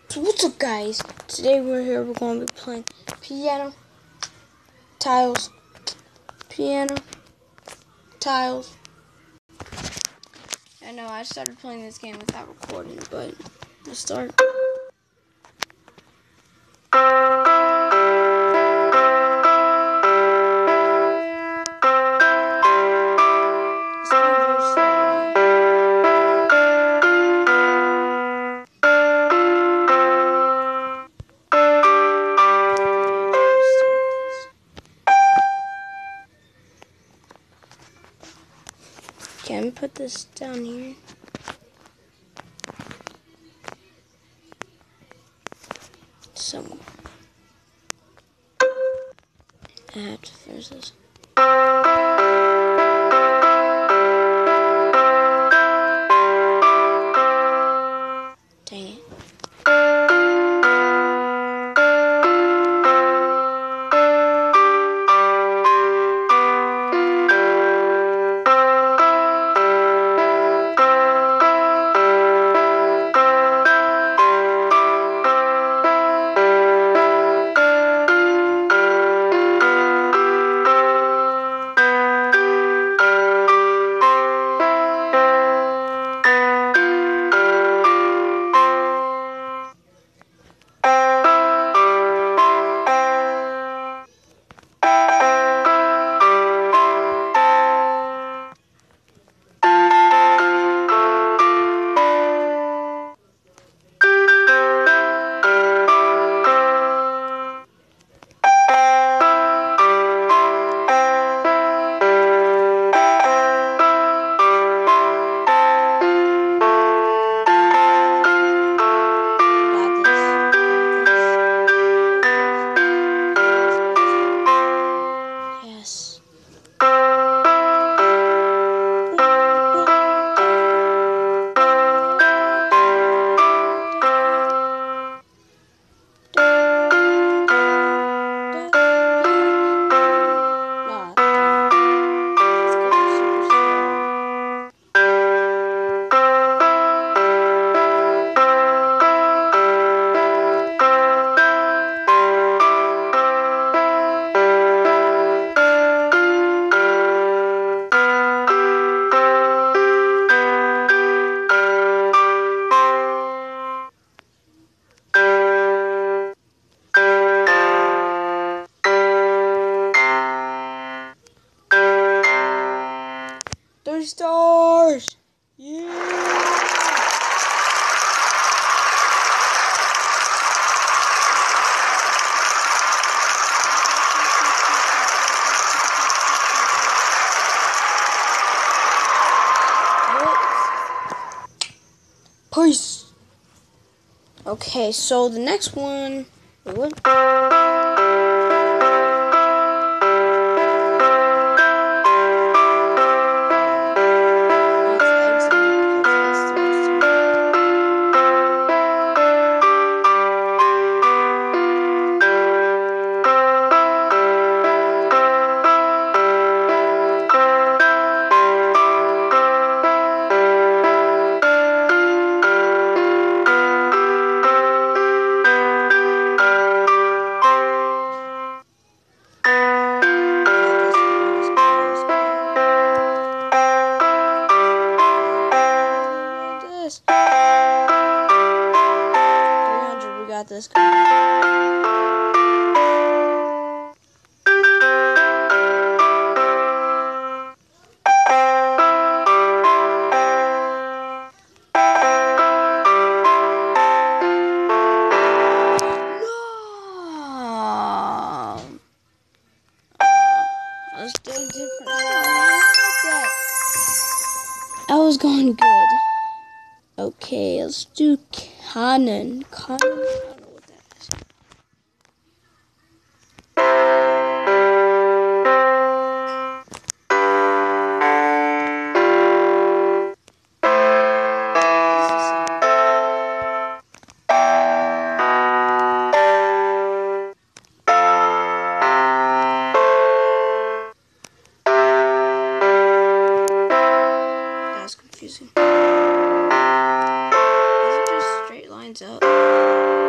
So what's up, guys? Today we're going to be playing piano, tiles, piano, tiles. I know I started playing this game without recording, but let's start. Okay, I'm gonna put this down here. Somewhere. I have to finish this. Dang it. Stars! Yeah! Peace! Okay, so the next one... What? This guy. No! I was doing different. I was going good. Okay, let's do Canon. I don't know what that is. That's confusing. Is it just straight lines up?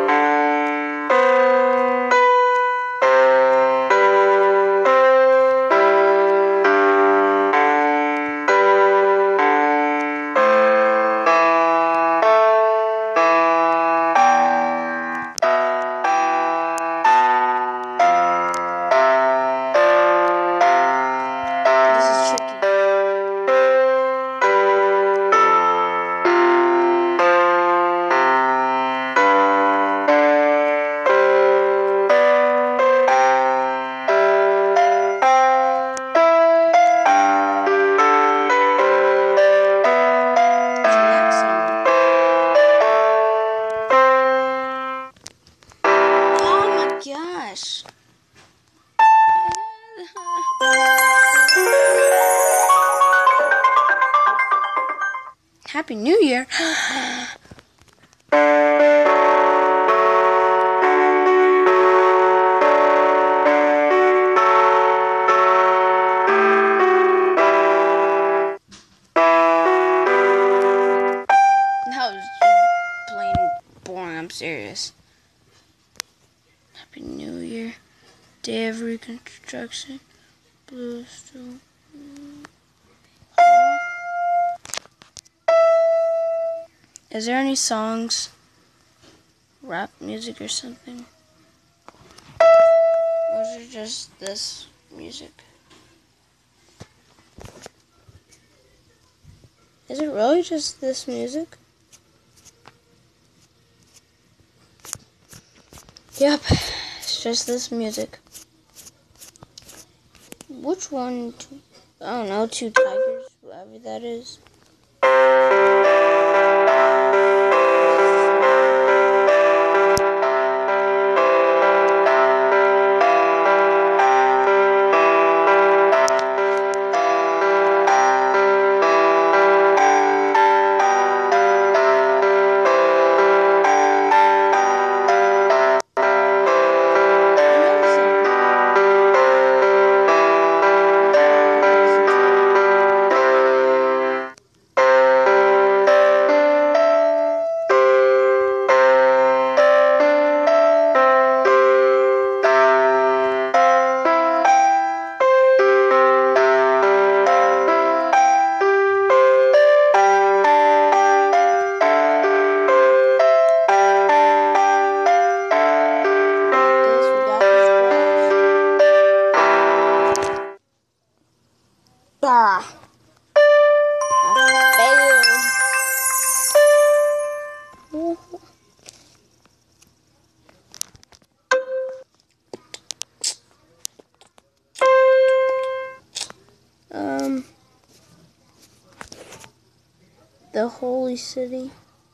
I'm serious. Happy New Year. Day of Reconstruction. Blue Stone. Is there any songs? Rap music or something? Or is it just this music? Is it really just this music? Yep, it's just this music. Which one? I don't know, 2 tigers, whoever that is. I failed. The holy city.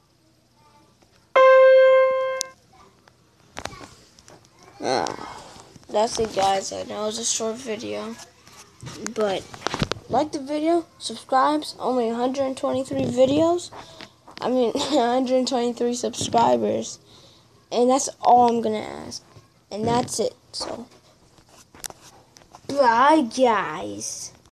That's it, guys. I know it's a short video, but like the video, subscribe. Only 123 videos. 123 subscribers, and that's all I'm gonna ask, and that's it. So, bye, guys.